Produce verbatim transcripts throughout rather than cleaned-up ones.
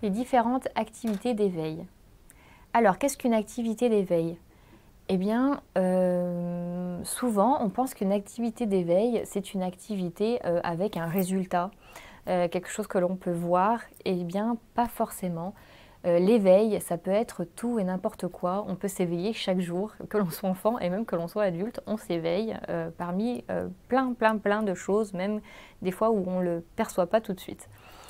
les différentes activités d'éveil. Alors, qu'est-ce qu'une activité d'éveil? Eh bien, euh, souvent, on pense qu'une activité d'éveil, c'est une activité euh, avec un résultat, euh, quelque chose que l'on peut voir. Eh bien, pas forcément. Euh, l'éveil, ça peut être tout et n'importe quoi. On peut s'éveiller chaque jour, que l'on soit enfant et même que l'on soit adulte, on s'éveille euh, parmi euh, plein, plein, plein de choses, même des fois où on ne le perçoit pas tout de suite.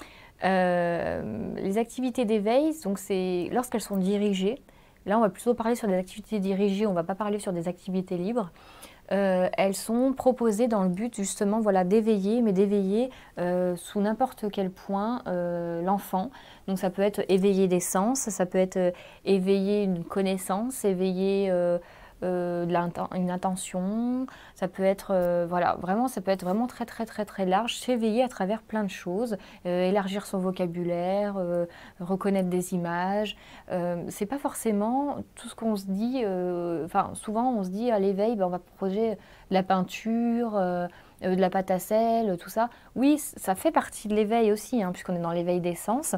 Euh, les activités d'éveil, donc c'est lorsqu'elles sont dirigées. Là, on va plutôt parler sur des activités dirigées, on ne va pas parler sur des activités libres. Euh, elles sont proposées dans le but justement voilà, d'éveiller, mais d'éveiller euh, sous n'importe quel point euh, l'enfant. Donc ça peut être éveiller des sens, ça peut être euh, éveiller une connaissance, éveiller euh, euh, de l'inten- une intention, ça peut être euh, voilà, vraiment, ça peut être vraiment très très très très large, s'éveiller à travers plein de choses, euh, élargir son vocabulaire, euh, reconnaître des images. Euh, c'est pas forcément tout ce qu'on se dit, euh, enfin souvent on se dit à l'éveil, ben, on va proposer de la peinture, euh, euh, de la pâte à sel, tout ça. Oui, ça fait partie de l'éveil aussi, hein, puisqu'on est dans l'éveil des sens.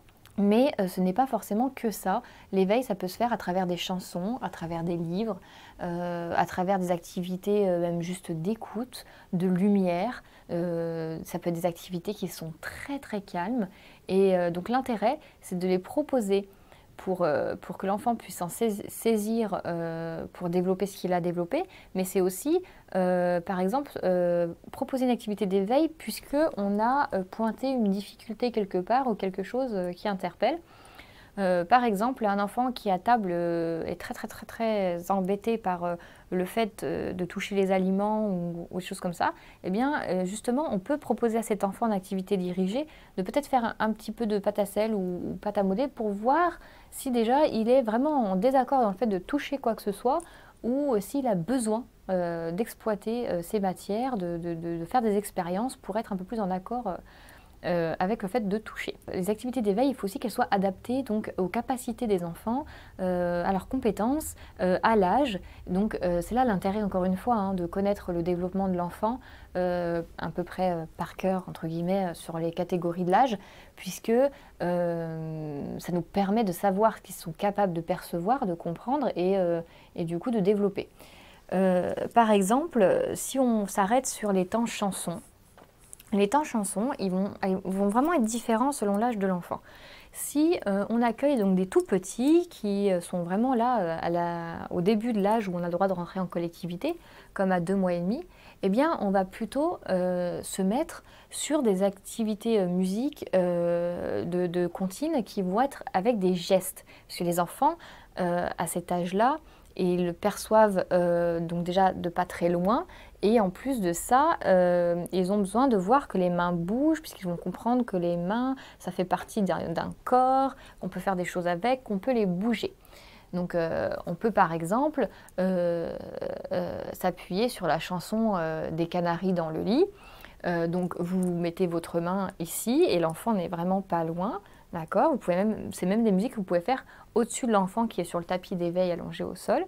Mais euh, ce n'est pas forcément que ça. L'éveil, ça peut se faire à travers des chansons, à travers des livres, euh, à travers des activités euh, même juste d'écoute, de lumière. Euh, ça peut être des activités qui sont très très calmes. Et euh, donc l'intérêt, c'est de les proposer pour, euh, pour que l'enfant puisse s'en saisir euh, pour développer ce qu'il a développé. Mais c'est aussi, euh, par exemple, euh, proposer une activité d'éveil puisqu'on a euh, pointé une difficulté quelque part ou quelque chose euh, qui interpelle. Euh, par exemple, un enfant qui à table euh, est très très très très embêté par euh, le fait euh, de toucher les aliments ou, ou des choses comme ça, eh bien euh, justement on peut proposer à cet enfant en activité dirigée de peut-être faire un, un petit peu de pâte à sel ou, ou pâte à modeler pour voir si déjà il est vraiment en désaccord dans le fait de toucher quoi que ce soit ou euh, s'il a besoin euh, d'exploiter euh, ces matières, de, de, de, de faire des expériences pour être un peu plus en accord euh, Euh, avec le fait de toucher. Les activités d'éveil, il faut aussi qu'elles soient adaptées donc, aux capacités des enfants, euh, à leurs compétences, euh, à l'âge. Donc euh, c'est là l'intérêt, encore une fois, hein, de connaître le développement de l'enfant euh, à peu près euh, par cœur, entre guillemets, sur les catégories de l'âge, puisque euh, ça nous permet de savoir ce qu'ils sont capables de percevoir, de comprendre et, euh, et du coup de développer. Euh, par exemple, si on s'arrête sur les temps chansons, les temps chansons, ils vont, ils vont vraiment être différents selon l'âge de l'enfant. Si euh, on accueille donc des tout petits qui sont vraiment là euh, à la, au début de l'âge où on a le droit de rentrer en collectivité, comme à deux mois et demi, eh bien on va plutôt euh, se mettre sur des activités euh, musique euh, de, de comptines qui vont être avec des gestes. Parce que les enfants, euh, à cet âge-là, ils le perçoivent euh, donc déjà de pas très loin. Et en plus de ça, euh, ils ont besoin de voir que les mains bougent, puisqu'ils vont comprendre que les mains, ça fait partie d'un corps, qu'on peut faire des choses avec, qu'on peut les bouger. Donc euh, on peut par exemple euh, euh, s'appuyer sur la chanson euh, des Canaries dans le lit. Euh, donc vous mettez votre main ici et l'enfant n'est vraiment pas loin. D'accord, vous pouvez même, c'est même des musiques que vous pouvez faire au-dessus de l'enfant qui est sur le tapis d'éveil allongé au sol.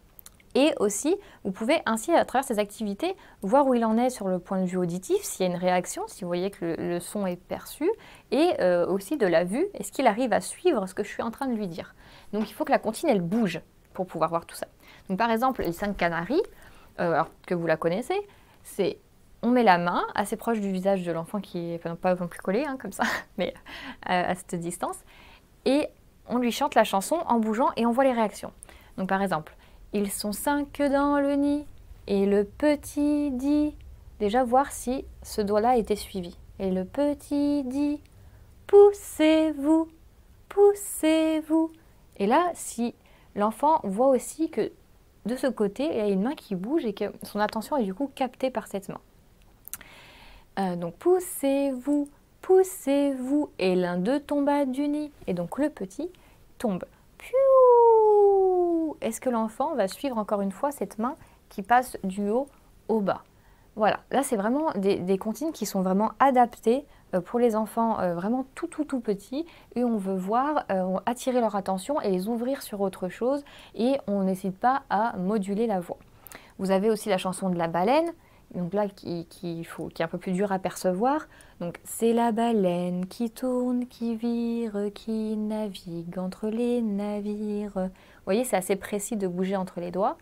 Et aussi, vous pouvez ainsi, à travers ces activités, voir où il en est sur le point de vue auditif, s'il y a une réaction, si vous voyez que le, le son est perçu, et euh, aussi de la vue, est-ce qu'il arrive à suivre ce que je suis en train de lui dire. Donc il faut que la comptine, elle bouge pour pouvoir voir tout ça. Donc par exemple, les cinq Canaries, euh, alors que vous la connaissez, c'est on met la main assez proche du visage de l'enfant qui est, enfin, pas non plus collé, hein, comme ça, mais à, à cette distance, et on lui chante la chanson en bougeant et on voit les réactions. Donc par exemple, ils sont cinq dans le nid et le petit dit, déjà voir si ce doigt-là a été suivi. Et le petit dit, poussez-vous, poussez-vous. Et là, si l'enfant voit aussi que de ce côté, il y a une main qui bouge et que son attention est du coup captée par cette main. Euh, donc poussez-vous, poussez-vous. Et l'un d'eux tomba du nid. Et donc le petit tombe. Piou! Est-ce que l'enfant va suivre encore une fois cette main qui passe du haut au bas? Voilà, là c'est vraiment des, des comptines qui sont vraiment adaptées euh, pour les enfants euh, vraiment tout tout tout petits et on veut voir, euh, attirer leur attention et les ouvrir sur autre chose et on n'hésite pas à moduler la voix. Vous avez aussi la chanson de la baleine donc là qui, qui, faut, qui est un peu plus dur à percevoir. Donc c'est la baleine qui tourne, qui vire, qui navigue entre les navires. Vous voyez, c'est assez précis de bouger entre les doigts.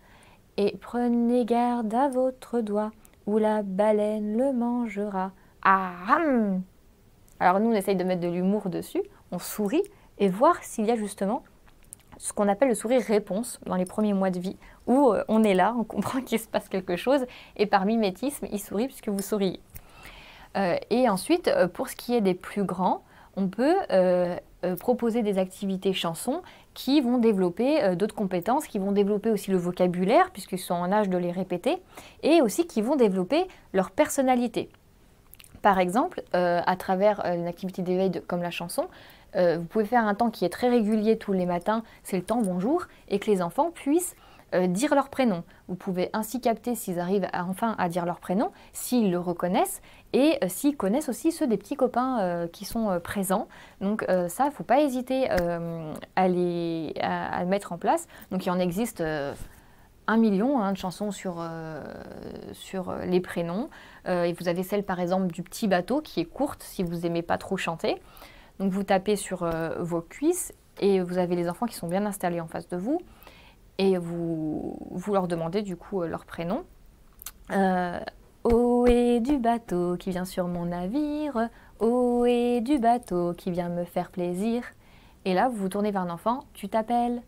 Et prenez garde à votre doigt, ou la baleine le mangera. Ah hum. Alors nous, on essaye de mettre de l'humour dessus, on sourit, et voir s'il y a justement ce qu'on appelle le sourire réponse dans les premiers mois de vie, où euh, on est là, on comprend qu'il se passe quelque chose, et par mimétisme, il sourit puisque vous souriez. Euh, et ensuite, euh, pour ce qui est des plus grands, on peut euh, euh, proposer des activités chansons qui vont développer euh, d'autres compétences, qui vont développer aussi le vocabulaire, puisqu'ils sont en âge de les répéter, et aussi qui vont développer leur personnalité. Par exemple, euh, à travers euh, une activité d'éveil comme la chanson, euh, vous pouvez faire un temps qui est très régulier tous les matins, c'est le temps bonjour, et que les enfants puissent euh, dire leur prénom. Vous pouvez ainsi capter s'ils arrivent à, enfin à dire leur prénom, s'ils le reconnaissent, et euh, s'ils connaissent aussi ceux des petits copains euh, qui sont euh, présents. Donc euh, ça, il ne faut pas hésiter euh, à, les, à, à le mettre en place. Donc il en existe... Euh, un million hein, de chansons sur, euh, sur les prénoms. Euh, et vous avez celle par exemple du petit bateau qui est courte si vous n'aimez pas trop chanter. Donc vous tapez sur euh, vos cuisses et vous avez les enfants qui sont bien installés en face de vous et vous, vous leur demandez du coup euh, leur prénom. Euh, Ohé du bateau qui vient sur mon navire, ohé du bateau qui vient me faire plaisir. Et là vous vous tournez vers un enfant, tu t'appelles.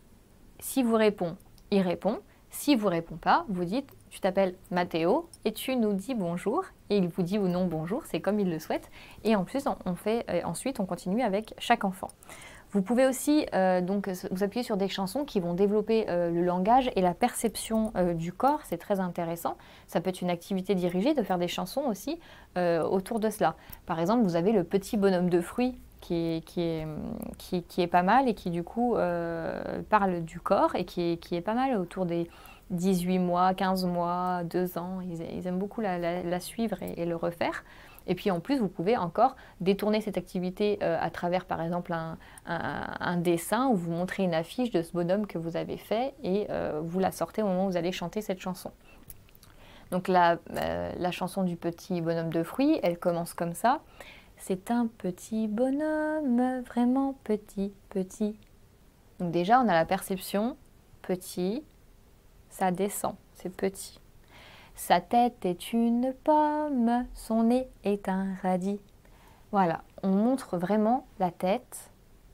Si vous répond, il répond. Si vous ne répond pas, vous dites « tu t'appelles Mathéo et tu nous dis bonjour » et il vous dit ou non bonjour, c'est comme il le souhaite. Et en plus, on fait, euh, ensuite, on continue avec chaque enfant. Vous pouvez aussi euh, donc, vous appuyer sur des chansons qui vont développer euh, le langage et la perception euh, du corps, c'est très intéressant. Ça peut être une activité dirigée de faire des chansons aussi euh, autour de cela. Par exemple, vous avez le petit bonhomme de fruits qui est, qui est, qui, qui est pas mal et qui du coup euh, parle du corps et qui est, qui est pas mal autour des dix-huit mois, quinze mois, deux ans. Ils, ils aiment beaucoup la, la, la suivre et, et le refaire. Et puis en plus, vous pouvez encore détourner cette activité euh, à travers par exemple un, un, un dessin où vous montrez une affiche de ce bonhomme que vous avez fait et euh, vous la sortez au moment où vous allez chanter cette chanson. Donc la, euh, la chanson du petit bonhomme de fruits, elle commence comme ça. C'est un petit bonhomme, vraiment petit, petit. Donc déjà, on a la perception, petit, ça descend, c'est petit. Sa tête est une pomme, son nez est un radis. Voilà, on montre vraiment la tête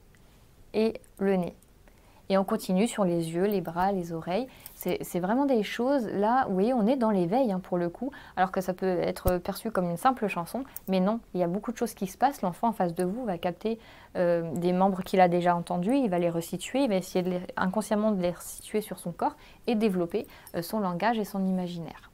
et le nez. Et on continue sur les yeux, les bras, les oreilles. C'est vraiment des choses, là, vous voyez, on est dans l'éveil hein, pour le coup, alors que ça peut être perçu comme une simple chanson, mais non, il y a beaucoup de choses qui se passent. L'enfant en face de vous va capter euh, des membres qu'il a déjà entendus, il va les resituer, il va essayer de les, inconsciemment de les resituer sur son corps et développer euh, son langage et son imaginaire.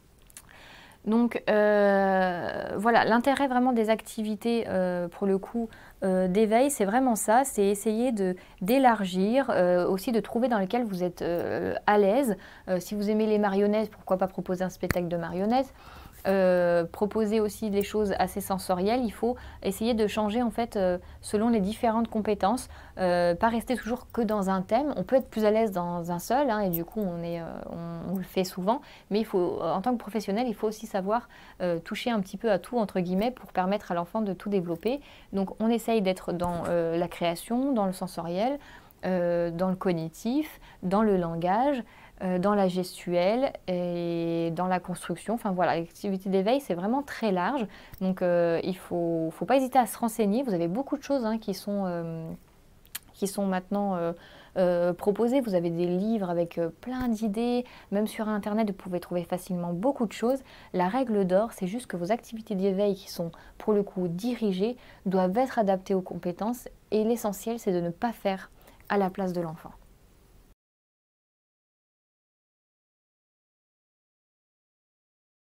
Donc euh, voilà, l'intérêt vraiment des activités euh, pour le coup euh, d'éveil, c'est vraiment ça, c'est essayer d'élargir, euh, aussi de trouver dans lequel vous êtes euh, à l'aise. Euh, si vous aimez les marionnettes, pourquoi pas proposer un spectacle de marionnettes. Euh, proposer aussi des choses assez sensorielles, il faut essayer de changer en fait euh, selon les différentes compétences, euh, pas rester toujours que dans un thème. On peut être plus à l'aise dans un seul hein, et du coup on, est, euh, on, on le fait souvent, mais il faut, en tant que professionnel, il faut aussi savoir euh, toucher un petit peu à tout entre guillemets pour permettre à l'enfant de tout développer. Donc on essaye d'être dans euh, la création, dans le sensoriel, euh, dans le cognitif, dans le langage, Euh, dans la gestuelle et dans la construction. Enfin voilà, l'activité d'éveil, c'est vraiment très large. Donc euh, il ne faut, faut pas hésiter à se renseigner. Vous avez beaucoup de choses hein, qui, sont, euh, qui sont maintenant euh, euh, proposées. Vous avez des livres avec euh, plein d'idées. Même sur Internet, vous pouvez trouver facilement beaucoup de choses. La règle d'or, c'est juste que vos activités d'éveil qui sont pour le coup dirigées doivent être adaptées aux compétences. Et l'essentiel, c'est de ne pas faire à la place de l'enfant.